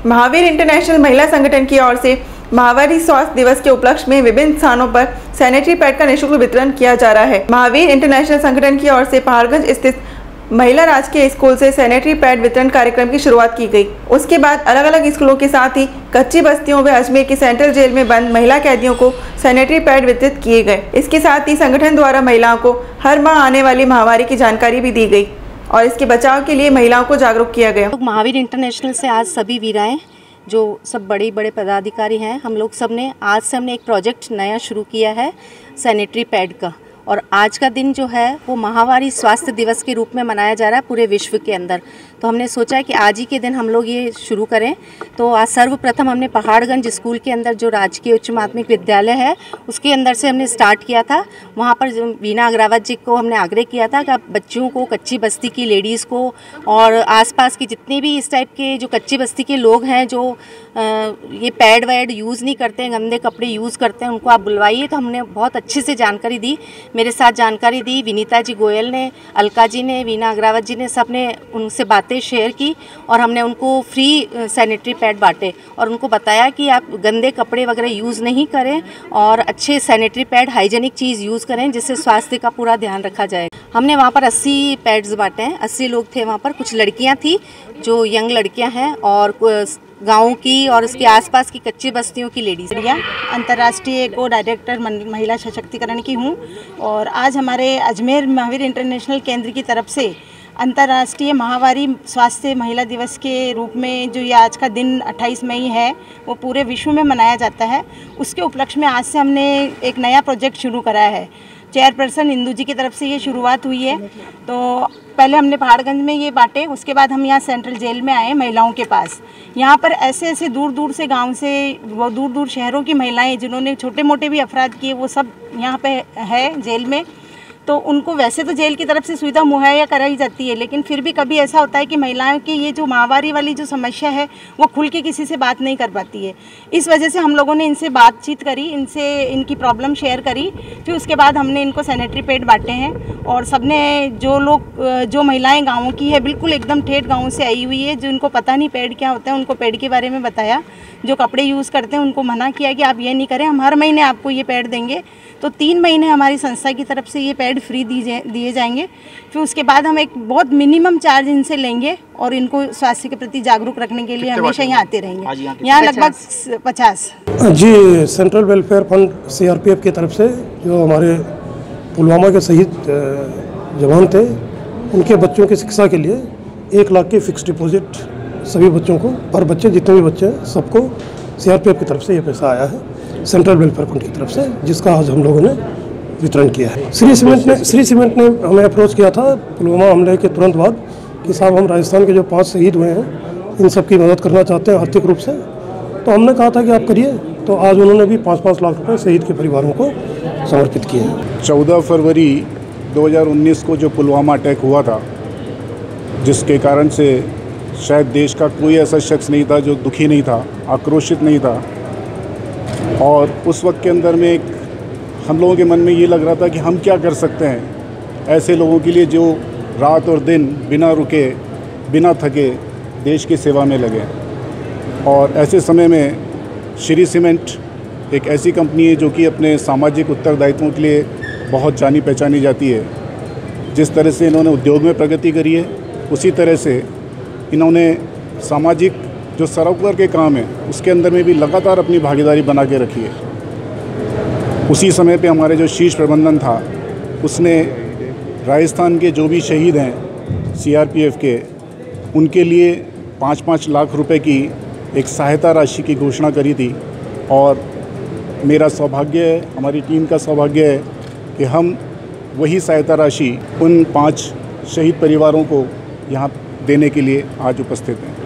Mahavir international महिला संगठन की ओर से महावारी स्वास्थ्य दिवस के उपलक्ष्य में विभिन्न स्थानों पर सैनिटरी पैड का निःशुल्क वितरण किया जा रहा है। महावीर इंटरनेशनल संगठन की ओर से पहाड़गंज स्थित महिला राजकीय स्कूल से सैनिटरी पैड वितरण कार्यक्रम की शुरुआत की गई। उसके बाद अलग अलग स्कूलों के साथ ही कच्ची बस्तियों व अजमेर की सेंट्रल जेल में बंद महिला कैदियों को सैनिटरी पैड वितरित किए गए। इसके साथ ही संगठन द्वारा महिलाओं को हर माह आने वाली महामारी की जानकारी भी दी गई और इसके बचाव के लिए महिलाओं को जागरूक किया गया। महावीर इंटरनेशनल से आज सभी वीराएं जो सब बड़े बड़े पदाधिकारी हैं, हम लोग सब ने आज से हमने एक प्रोजेक्ट नया शुरू किया है सैनिटरी पैड का। और आज का दिन जो है वो महावारी स्वास्थ्य दिवस के रूप में मनाया जा रहा है पूरे विश्व के अंदर। तो हमने सोचा है कि आज ही के दिन हम लोग ये शुरू करें। तो आज सर्वप्रथम हमने पहाड़गंज स्कूल के अंदर जो राजकीय उच्च माध्यमिक विद्यालय है उसके अंदर से हमने स्टार्ट किया था। वहाँ पर वीना अग्रावत जी को हमने आग्रह किया था कि आप बच्चियों को, कच्ची बस्ती की लेडीज़ को और आसपास के जितने भी इस टाइप के जो कच्ची बस्ती के लोग हैं जो ये पैड वैड यूज़ नहीं करते हैं, गंदे कपड़े यूज़ करते हैं, उनको आप बुलवाइए। तो हमने बहुत अच्छे से जानकारी दी। मेरे साथ जानकारी दी विनीता जी गोयल ने, अलका जी ने, वीना अग्रावत जी ने, सब ने उनसे बातें शेयर की और हमने उनको फ्री सैनिटरी पैड बांटे और उनको बताया कि आप गंदे कपड़े वगैरह यूज़ नहीं करें और अच्छे सैनिटरी पैड, हाइजेनिक चीज़ यूज़ करें जिससे स्वास्थ्य का पूरा ध्यान रखा जाए। हमने वहाँ पर 80 पैड्स बांटे हैं। 80 लोग थे वहाँ पर। कुछ लड़कियाँ थी जो यंग लड़कियाँ हैं और गाँव की और उसके आसपास की कच्ची बस्तियों की लेडीज़। अंतर्राष्ट्रीय को डायरेक्टर महिला सशक्तिकरण की हूँ और आज हमारे अजमेर महावीर इंटरनेशनल केंद्र की तरफ से अंतर्राष्ट्रीय महावारी स्वास्थ्य महिला दिवस के रूप में जो ये आज का दिन 28 मई है वो पूरे विश्व में मनाया जाता है। उसके उपलक्ष्य में आज से हमने एक नया प्रोजेक्ट शुरू कराया है। चेयरपर्सन इंदू जी की तरफ से ये शुरुआत हुई है। तो पहले हमने पहाड़गंज में ये बांटे, उसके बाद हम यहाँ सेंट्रल जेल में आए महिलाओं के पास। यहाँ पर ऐसे ऐसे दूर दूर से गांव से वो दूर दूर शहरों की महिलाएं जिन्होंने छोटे मोटे भी अपराध किए वो सब यहाँ पे है जेल में। तो उनको वैसे तो जेल की तरफ से सुविधा मुहैया कराई जाती है, लेकिन फिर भी कभी ऐसा होता है कि महिलाओं की ये जो महावारी वाली जो समस्या है वो खुल के किसी से बात नहीं कर पाती है। इस वजह से हम लोगों ने इनसे बातचीत करी, इनसे इनकी प्रॉब्लम शेयर करी। फिर उसके बाद हमने इनको सैनिटरी पैड बांटे हैं और सबने जो महिलाएं गाँवों की है, बिल्कुल एकदम ठेठ गाँव से आई हुई है, जो उनको पता नहीं पैड क्या होता है, उनको पैड के बारे में बताया। जो कपड़े यूज़ करते हैं उनको मना किया कि आप ये नहीं करें, हम हर महीने आपको ये पैड देंगे। तो 3 महीने हमारी संस्था की तरफ से ये पैड फ्री दिए जाएंगे। फिर उसके बाद हम एक बहुत मिनिमम चार्ज इनसे लेंगे और इनको स्वास्थ्य के प्रति जागरूक रखने के लिए हमेशा यहाँ आते रहेंगे। यहाँ लगभग 50। जी, सेंट्रल वेलफेयर फंड CRPF की तरफ से जो हमारे पुलवामा के शहीद जवान थे उनके बच्चों की शिक्षा के लिए 1 लाख की फिक्स डिपॉजिट सभी बच्चों को, पर बच्चे जितने भी बच्चे हैं सबको CRPF की तरफ से ये पैसा आया है सेंट्रल वेलफेयर फंड की तरफ से, जिसका आज हम लोगों ने वितरण किया है। श्री सीमेंट ने हमें अप्रोच किया था पुलवामा हमले के तुरंत बाद कि साहब हम राजस्थान के जो 5 शहीद हुए हैं इन सब की मदद करना चाहते हैं आर्थिक रूप से। तो हमने कहा था कि आप करिए। तो आज उन्होंने भी 5-5 लाख रुपये शहीद के परिवारों को समर्पित किए हैं। 14 फरवरी 2019 को जो पुलवामा अटैक हुआ था, जिसके कारण से शायद देश का कोई ऐसा शख्स नहीं था जो दुखी नहीं था, आक्रोशित नहीं था। और उस वक्त के अंदर में एक हम लोगों के मन में ये लग रहा था कि हम क्या कर सकते हैं ऐसे लोगों के लिए जो रात और दिन बिना रुके, बिना थके देश की सेवा में लगे। और ऐसे समय में श्री सीमेंट एक ऐसी कंपनी है जो कि अपने सामाजिक उत्तरदायित्वों के लिए बहुत जानी पहचानी जाती है। जिस तरह से इन्होंने उद्योग में प्रगति करी है, उसी तरह से इन्होंने सामाजिक जो सरोकार के काम है उसके अंदर में भी लगातार अपनी भागीदारी बना के रखी है। उसी समय पे हमारे जो शीर्ष प्रबंधन था उसने राजस्थान के जो भी शहीद हैं CRPF के, उनके लिए 5-5 लाख रुपए की एक सहायता राशि की घोषणा करी थी। और मेरा सौभाग्य है, हमारी टीम का सौभाग्य है कि हम वही सहायता राशि उन 5 शहीद परिवारों को यहाँ देने के लिए आज उपस्थित हैं।